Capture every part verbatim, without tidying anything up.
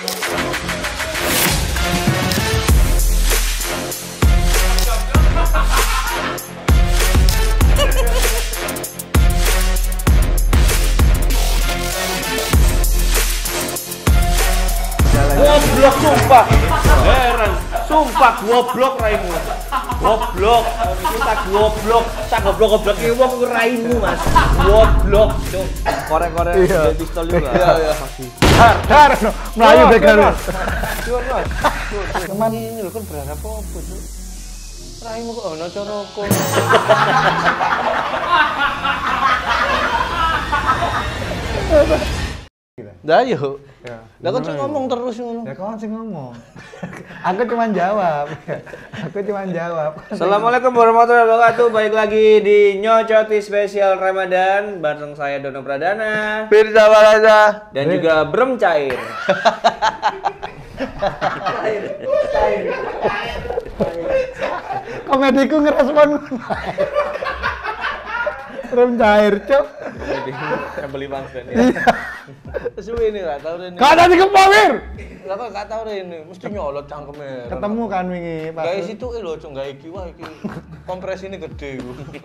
Goblok sumpah. Heran. Sumpah goblok raimu. Goblok. Kita goblok. Sak goblok-goblok iki wong raimu, Mas. Goblok, Cuk. Korek-korek pistol yo lah. Iya, iya. Dar, dar no. Melayu begal. Cuan, Mas. Cuman ini lho kan berharap apa, Cuk? Raimu kok ono coroko. Dah yuk. Ya. Lah kok ngomong terus ngono. Ya kau sih ngomong. Aku cuma jawab. Aku cuma jawab. Assalamualaikum warahmatullahi wabarakatuh. Baik lagi di Nyocoti Spesial Ramadan bareng saya Dono Pradana, Firza Walaza dan juga Brem Cair. Cair. Cair. Komediku ngerespon. Rem cair, Cuk. Yang beli bangsa ini. Suwe ini enggak tahu ini. Kak tadi kepawir. Lah kok enggak tahu ini, mesti nyolot cangkeme. Ketemu kan wingi pas. Guys itu lho, Cuk, gawe iki wah iki. Kompresine gede.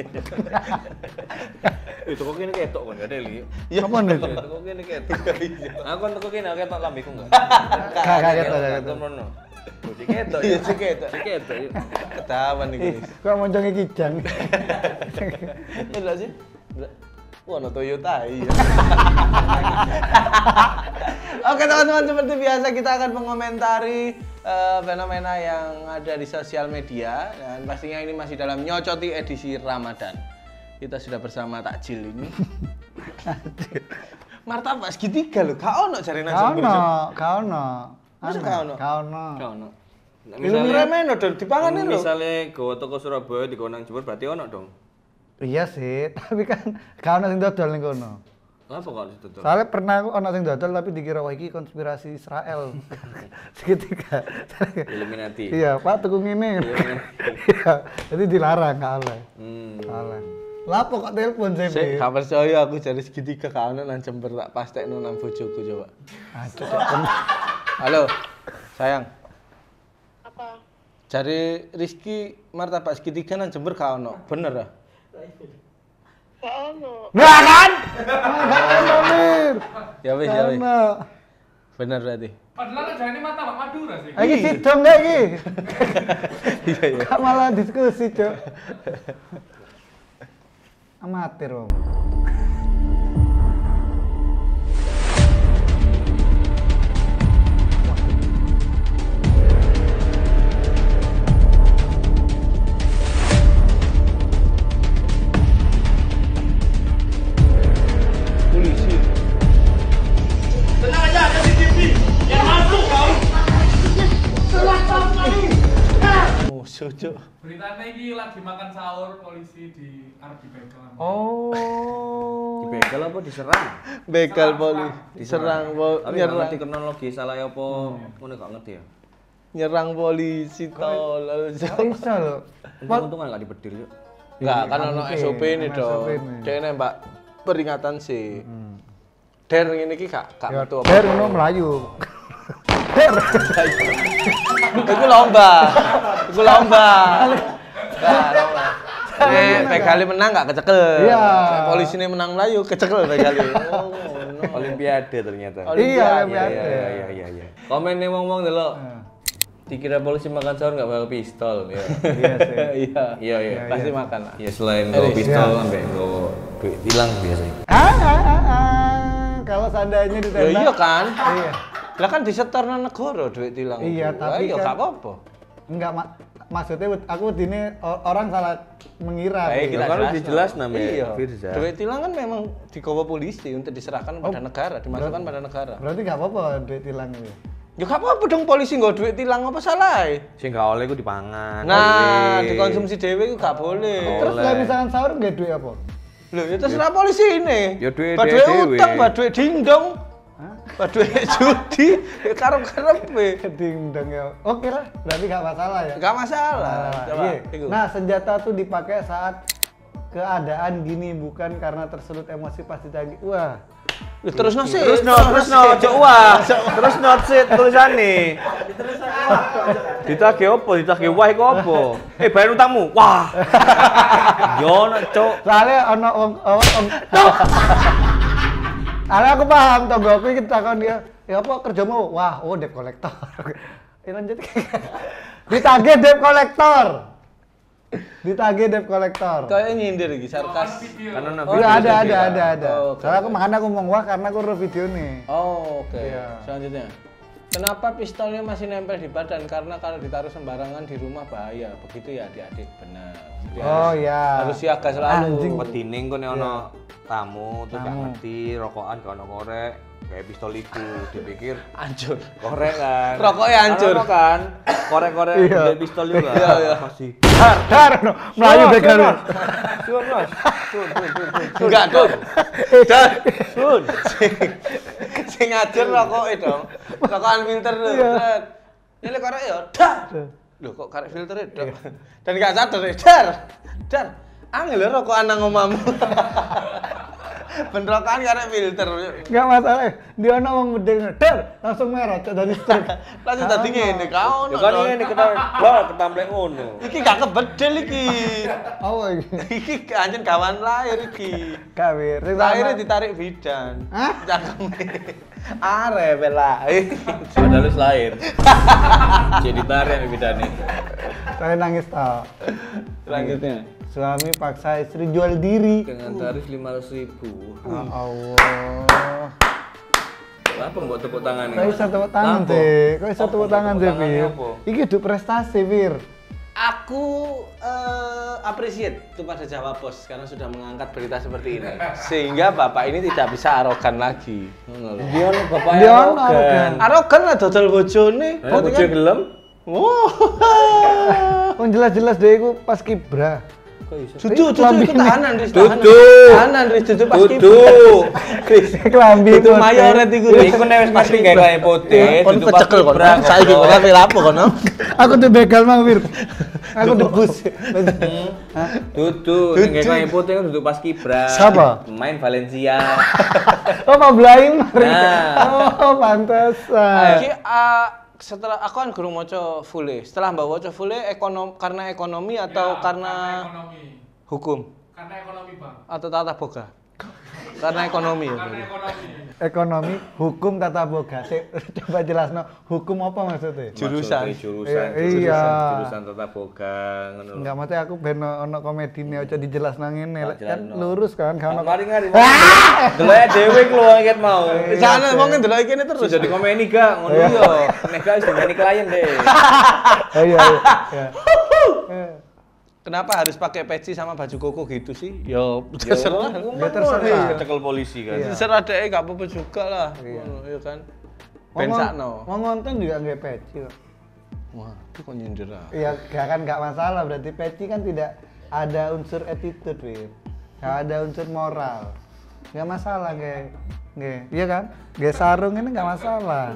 Itu kok kene ketok kon gak deli. Ya apa nih? Itu kok kene ketok. Aku kok kene aku ketok lambeku enggak. Kakak ketok ketok. Si ketok ya, si ketok, si ketok. Ketahuan iki. Kok monconge kijang. Enggak sih? Wah, no Toyota iya. Oke teman-teman, seperti biasa kita akan mengomentari uh, fenomena yang ada di sosial media dan pastinya ini masih dalam Nyocoti edisi Ramadan. Kita sudah bersama Takjil ini. Martabak segitiga lho, gak ono jare nang Jember. Kau no, kau no. Masa gak ono? Kau no. Gak ono. Misalnya remen dong, dipanganin lho. Misalnya go toko Surabaya di nang Jember berarti ono dong. Iya sih, tapi kan kau no sing dodol ning kono. Kenapa kok ditutup? Soalnya pernah aku ono sing dodol tapi dikira wah iki konspirasi Israel. Segitiga. Illuminati. Iya, Pak tuku ngene. Iya, jadi dilarang gak oleh. Hmm. Oleh. Lapo kok telepon saya? Sik, gak percaya aku jadi segitiga gak ono nang Jember tak pastekno nang bojoku coba. Aduh. Halo. Sayang. Apa? Cari Rizky martabak segitiga nang Jember gak ono. Bener ah? Gak ono. Nah kan? Gak ono, Mir. Ya wis ya wis. Ono. Bener berarti. Padahal kan jane martabak Madura sih. Iki sidong gak iki? Iya iya. Gak malah diskusi, Cuk. Amatir, Om. Polisi. Tenang aja, ada C C T V. Yang masuk kau. Selatan kali. Musuh, Cuk. Beritanya ini lagi makan sahur polisi di arep dibegal. Oh. Dibegal apa diserang? Begal poli. Diserang poli. Tapi nggak ngerti kronologi salah ya apa ngono gak ngerti ya. Nyerang polisi tol. Gak bisa loh. Untung-untungan gak dibedil yuk. Enggak, kan ono S O P ini Ono S O P dong. ini. Dia nembak peringatan sih. Der ngene iki gak gak Ya, metu Der ngono Melayu. Der. Iku lomba. Iku lomba. Nah, lomba. Nek begali menang gak kecekel. Iya. Nek polisine menang Melayu kecekel begali. Oh, ngono. Olimpiade ternyata. Iya, Olimpiade. Olimpiade. Iya iya iya iya. Komen nih ngomong delok. Dikira polisi makan sahur nggak bawa pistol, ya. Iya sih. Iya. Iya iya. Pasti makan lah. Ya selain Eh, bawa pistol iya. sampai bawa duit hilang biasanya. Ah, ah, ah, ah. Kalau seandainya Ya ditembak. iya kan? Iya. Lah kan disetorno negara duit tilang. Iya, itu. tapi ya kan- gak apa-apa. Enggak, mak maksudnya aku ini orang salah mengira. Baik, kita Kan jelas. dijelas namanya, Iya. Firza. Duit tilang kan memang digawa polisi untuk diserahkan pada Oh, negara, dimasukkan berarti- pada negara. Berarti nggak apa-apa duit tilang itu. Ya gak apa-apa dong polisi nggak duit tilang apa salah? Sing gak oleh iku dipangan. Nah, dewe. dikonsumsi dewe itu gak boleh. Terus Oleh. kalau misalkan sahur nggak duit apa? Loh, ya terserah polisi ini. Ya duit Bah dewe duit dewe. utang, bah duit dingdong. Bah duit judi, ya karep-karepe. Ding dong ya. Oke lah, berarti nggak masalah ya. Gak masalah. Nah, Coba, iya. iku. Nah, senjata tuh dipakai saat keadaan gini, bukan karena tersulut emosi pasti tadi. Wah, Ya, terus no sih. Terus no, terus no, cok wah. Terus no sih tulisane. Ditagih opo? Ditagih wah iku opo? Eh bayar utangmu. Wah. Yo no, cok. Soalnya ono wong wong Ale aku paham tonggoku iki takon dia, "Ya apa kerjamu?" "Wah, oh debt collector." Eh lanjut. Ditagih debt collector. Ditagih debt collector. Kayak nyindir iki sarkas. Kan ono Oh, video ada saya ada kira. ada ada. Oh, oke. Soalnya aku makanya aku ngomong wah karena aku udah video nih. Oh, oke. Iya. Selanjutnya. Kenapa pistolnya masih nempel di badan? Karena kalau ditaruh sembarangan di rumah bahaya. Begitu ya adik-adik, benar. Jadi Oh harus- iya. Harus siaga selalu. Anjing. Petining kok nek ono tamu terus gak Tamu. ngerti rokokan gak ono korek kayak pistol iku dipikir Hancur. korek kan Rokoknya hancur. Kan ono kan korek-korek Iya. dari pistol juga Iya, iya. masih Dar no, melayu Sun, begal. Sun, Sun mas Sun Sun Sun Sun Enggak dong. Dan Sun sing ngajar rokoke dong. Rokokan filter lho. Dret. Ini korek ya, dar. Loh kok karek filter itu? Dan gak sadar ya, dar. Dar. Angel lho rokokan nang omamu. Bentrokan karek filter. Enggak masalah. Dia ono wong gede, der, langsung merah cok dari strike. Langsung tadi ngene kau ya kan ini kita wah ketamplek ngono Iki gak kebedel iki. Oh iki. Iki anjen kawan lahir iki. Kawir. Lahirnya ditarik bidan. Hah? Cakeme. Are bela. padahal wis lahir jadi tarik bidane Saya nangis tau. Selanjutnya. Suami paksa istri jual diri. Dengan tarif lima ratus ribu. Ya Allah. apa mbok tepuk tangan Kok iso tepuk tangan, Dik? Kok iso Apa tepuk tangan, tepuk Dik? tangannya Fir? apa? Iki hidup prestasi, Fir. Aku eh, appreciate kepada Jawa Pos karena sudah mengangkat berita seperti ini. Sehingga bapak ini tidak bisa arogan lagi. Ngono lho. dia ono bapak Dia yang ono arogan. Arogan lah dodol bojone. eh bojo gelem Wow. Wong jelas-jelas dia iku pas kibra. Dudu, dudu Kelambi itu tahanan, Riz. Dudu. Tahanan, Riz. Dudu pas Dudu. Riz. Kelambi Itu putih. mayoret iku. iku nek wis mesti gawe kae putih Kon dudu pas kecekel kon. kibra, Saiki goblok. ora apa kono. Aku tuh begal mang, Fir. Aku debus. Dudu sing gawe kae putih kan duduk pas kibra Siapa? pemain Valencia Oh, Pak Blaim. Nah. Oh, pantesan. Iki ah, setelah aku kan guru maca full. Setelah mbak waca full ekonom karena ekonomi atau karena ekonomi. hukum Karena ekonomi, Bang. atau tata boga? Karena ekonomi ya. Karena berarti. ekonomi. Ekonomi, hukum, tata boga. Sik, coba jelasno, hukum apa maksudnya? Jurusan. Maksud jurusan Iya, iya. jurusan jurusan tata boga ngono lho. Enggak, maksudnya aku ben ono komedine aja dijelasno ngene. Tak Kan jelasno. lurus kan, kan ono. Mari ngari. Delok dhewe ku lho nget mau. Sana mungkin delok kene terus. Terus jadi komeni gak ngono yo. Nek gak wis dingani klien deh. Oh iya, iya. Eh, Kenapa harus pakai peci sama baju koko gitu sih? Yo, terserah. Ya terserah. Cekel polisi kan. Iya. Terserah deh, gak apa-apa juga lah. Ngono, iya kan. Ben Ngomong- sakno. Mau ngonten juga nggak peci kok. Wah, itu kok nyindir ah. Iya, gak kan nggak masalah. Berarti peci kan tidak ada unsur attitude, Win. Nggak ada unsur moral. Nggak masalah, nggak. Nggak, iya kan? Nggak sarung ini nggak masalah.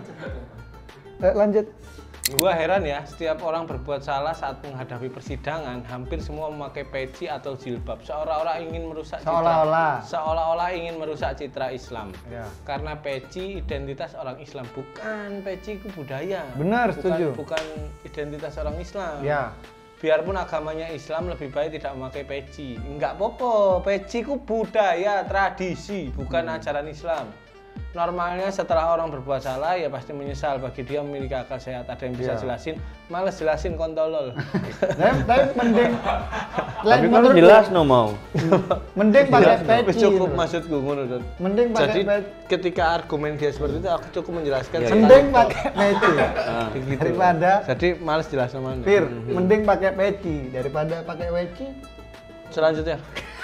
Eh, lanjut. Gua heran ya, setiap orang berbuat salah saat menghadapi persidangan, hampir semua memakai peci atau jilbab, seolah-olah ingin merusak Seolah-olah. citra, seolah-olah ingin merusak citra Islam. Ya. Karena peci identitas orang Islam, bukan peci itu budaya. Benar, Bukan- setuju. Bukan identitas orang Islam. Ya. Biarpun agamanya Islam lebih baik tidak memakai peci. Enggak apa-apa, peci itu budaya, tradisi, bukan Hmm. ajaran Islam. Normalnya setelah orang berbuat salah ya pasti menyesal, bagi dia memiliki akal sehat. Ada yang bisa Iya. jelasin, males jelasin kontolol. Tapi, tapi mending. Tapi Lain kan menurutku, jelas no mau. Mending pakai Wis peci. cukup gitu. maksudku ngono, Dot. Mending pakai Jadi peci. ketika argumen dia seperti itu aku cukup menjelaskan Iya, tentang Mending itu. pakai peci. Begitu. Daripada Jadi males jelasin mana. Fir, mending pakai peci daripada pakai weci. Selanjutnya.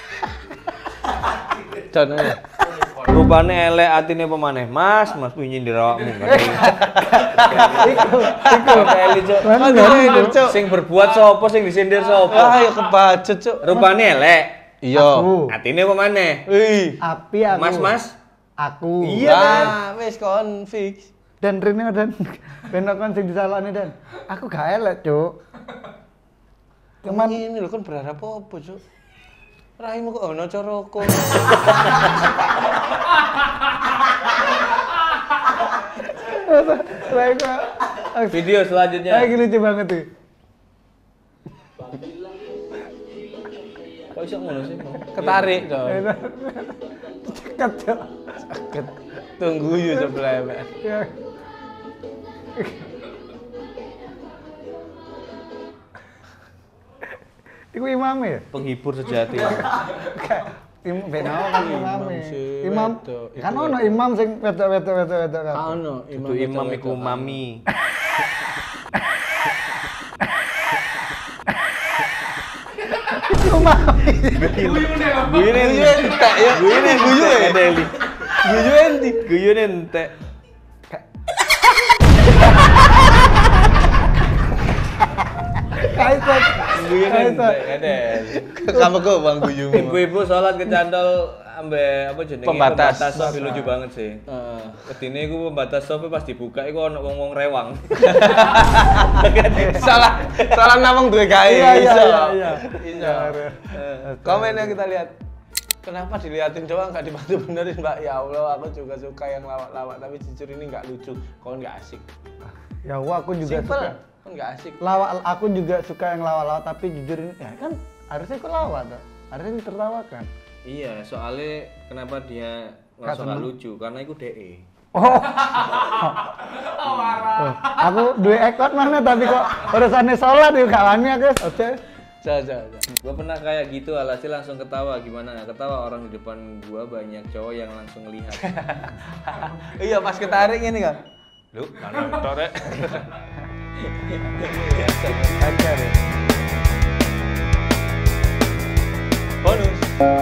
Dan ayo. Rupane elek atine pemaneh. Mas, Mas kuwi nyindir awakmu kan. Iku, iku. Eli, Cuk. Mana Aduh, nggak ini, iku? Cuk. Sing berbuat sapa sing disindir Ah, sapa? ya kebacut, Cuk. Rupane elek. Iya. Aku. Atine pemaneh. Wih. Api aku. Mas, Mas. Aku. Iya, kan? Ah, wis kon fix. Dan Rene dan Beno kan sing disalahne dan aku gak elek, Cuk. Cuman ini lho kan berharap apa, Cuk? Rahimu kok ono coroko. Mereka Video selanjutnya. lagi lucu banget tuh. Kok iso ngono sih? Ketarik dong. Cekat, Cok. Sakit. Tunggu yuk sebelah Mbak. Ya. Iku imam ya? Penghibur sejati. Imam benawa kan imam. sih, Imam wedok. kan Iku ono imam sing wedok-wedok wedok-wedok kan. Ono Itu imam iku mami. Imam. Guyune entek ya. Guyune guyu ya. Guyu endi? Guyune entek. Kaitan. Guyune entek kadel. Kamu kok Bang Guyumu. Ibu-ibu sholat kecantol ambe apa jenenge? Pembatas. soft lucu banget sih. Heeh. Kedine iku pembatas soft pas dibuka iku ono wong-wong rewang. Salah salah namung duwe gawe. Iya iya iso. iya iya. Iso. Komen yang kita lihat. Kenapa diliatin doang nggak dibantu benerin Mbak? Ya Allah, aku juga suka yang lawak-lawak tapi jujur ini nggak lucu. Kau nggak asik. Ya gua aku juga Simple. suka. Kau nggak asik. Lawak aku juga suka yang lawak-lawak tapi jujur ini ya kan harusnya aku lawak tuh. Harusnya ditertawakan. Iya, soalnya kenapa dia ngerasa Gak gak seneng. lucu? Karena iku D E. Oh. Oh, aku dua ekor mana tapi kok urusannya sholat yuk gak wani aku. Oke. Coba coba. Gua pernah kayak gitu, alhasil langsung ketawa. Gimana nggak ketawa? Orang di depan gua banyak cowok yang langsung lihat. Iya pas ketarik ini kan. Lu mana tarik? Ajar ya. Bonus.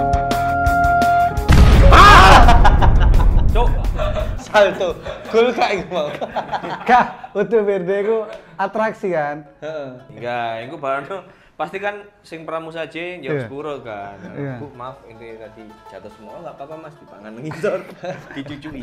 Cok, Salto. Gol kak iku mau. Kak, utuh berde ku atraksi kan. Heeh. enggak, itu baru pasti kan sing pramusa aja jawab Iya. sepuro kan. Iya. Bu, maaf ini tadi jatuh semua. Oh, enggak apa-apa Mas, dipangan ngisor, dicucui.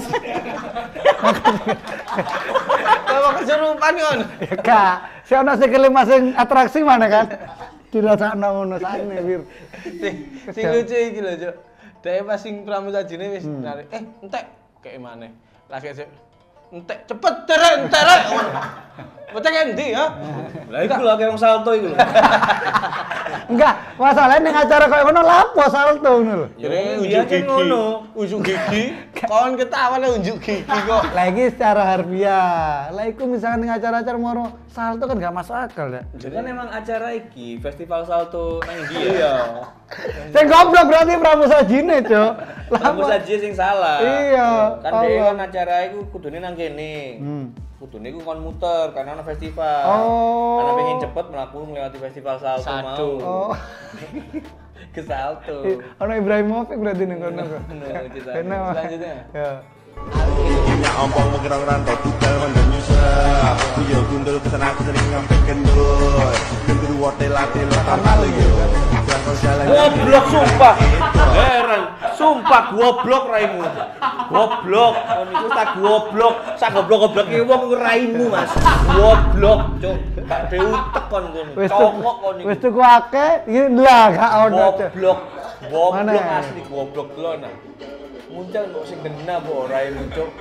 Kalau kesurupan kan. Ya Kak, si ono sing kelima sing atraksi mana kan? Dirasakno ngono sakne wir. Sing sing lucu iki lho, Cuk. Dhewe pas sing pramusajine wis narik. Eh, entek kayak mana? Lagi sik. Entek cepet derek derek. Bocah endi ya? Lah iku lho kayak wong salto iku lho. Enggak, masalahnya ning acara koyo ngono lapo salto ngono lho. Ya, Jadi dia unjuk kan gigi. ngono. Unjuk gigi. Kawan ketawa lah unjuk gigi kok. Lagi secara harfiah. Lah iku misalkan ning acara-acara moro salto kan gak masuk akal ya. Jadi kan emang acara iki festival salto nang ndi ya? Sing goblok berarti pramusajine, Cuk. Kamu saja sing salah. Iya, Kan dia Allah. kan acara iku kudune nang kene. Hmm. Kudune iku kon muter karena ana festival. Oh. Karena pengen cepet mlaku melewati festival salto Satu. mau. Oh. Ke salto. Ono Ibrahimovic berarti ning kono. Bener, cerita. Enak. Selanjutnya. Ya. Punya ompong menggerong rantai tugal mandang nyusah. Kuyo gundul pesan aku sering ngambil gendul. Gendul wotel latil tamal yo. Jangan jalan. Goblok sumpah. Heran. Sumpah goblok raimu. Goblok. Kon iku tak goblok. Sak goblok-gobloke wong iku raimu, Mas. Goblok, Cuk. Gak de utek kon ngono. Wis tuku Congok kon iku. wis tuku akeh, iki lah gak ono. Cuk. Goblok. Goblok Mana? asli goblok telona. Muncul kok sing kena mbok raimu, Cuk.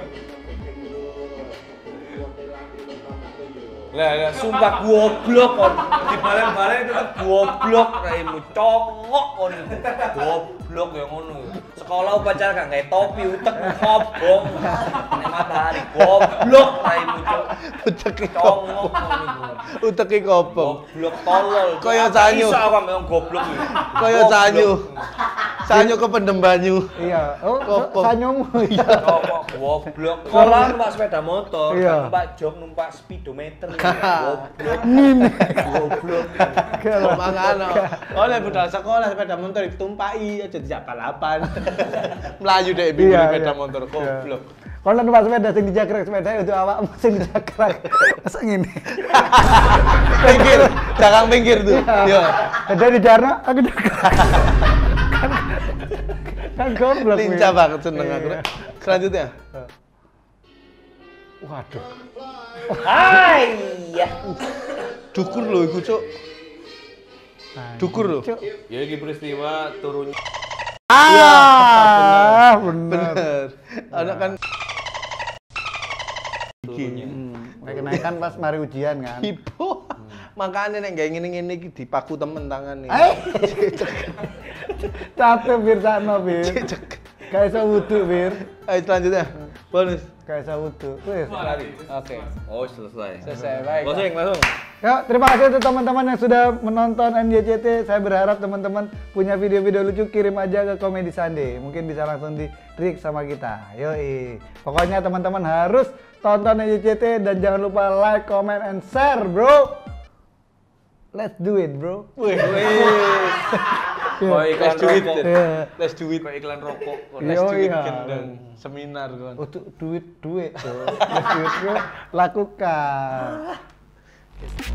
Lah, lah sumpah goblok kon. Dibalen-balen tetep goblok raimu. Congok kon. Goblok ya ngono. Sekolah upacara gak gawe topi utek kobong. Nek matahari goblok raimu, Cuk. Uteki Congok kon iku. Uteki kopong. Goblok tolol. Kaya sanyu. Iso aku ambek wong goblok iki. Kaya Goblok. sanyu. Sanyu kependem banyu. Iya. Oh, Kopong. sanyomu. Iya. Congok goblok. Sekolah numpak sepeda motor, Iya. numpak jog, numpak speedometer. Goblok. Ngene. Goblok. Kalau Mangano. Oleh budal sekolah sepeda motor ditumpaki aja dijak balapan. Melayu deh bikin Iya, sepeda iya. motor goblok. Kalau numpak sepeda sing dijakrek sepeda itu awakmu sing dijakrek. Masa ngene. Pinggir, jangan pinggir tuh. Yo. Ada di Jarno, aku jakrek. Kan kan goblok. Lincah Win. banget seneng aku. Iya. Selanjutnya. Waduh. Hai ya. Dukur loh iku, Cuk. Dukur loh. Cuk. Ya iki peristiwa turun Ah, Ah, bener. Bener. Ada kan Hmm, naik-naikan pas mari ujian kan. ibu. Makanya nek gawe ngene-ngene iki dipaku temen tangan nih. Eh. Capek bir sakno bir. Kayak iso wudu bir. Ayo selanjutnya. Bonus. Kayak iso wudu. Wis. Oke. Oh, selesai. Selesai. Baik. Langsung, langsung. Ya, terima kasih untuk teman-teman yang sudah menonton N Y C T. Saya berharap teman-teman punya video-video lucu, kirim aja ke Comedy Sunday. Mungkin bisa langsung di-react sama kita. Yoi. Pokoknya teman-teman harus tonton N Y C T dan jangan lupa like, comment, and share, bro. Let's do it, bro. Wih. Oh, iklan Let's do it. rokok. Iya. Let's do it. Kayak iklan rokok. Let's do it Iya. gendeng. Seminar kan. Untuk duit, duit, bro. Let's do it, bro. Lakukan.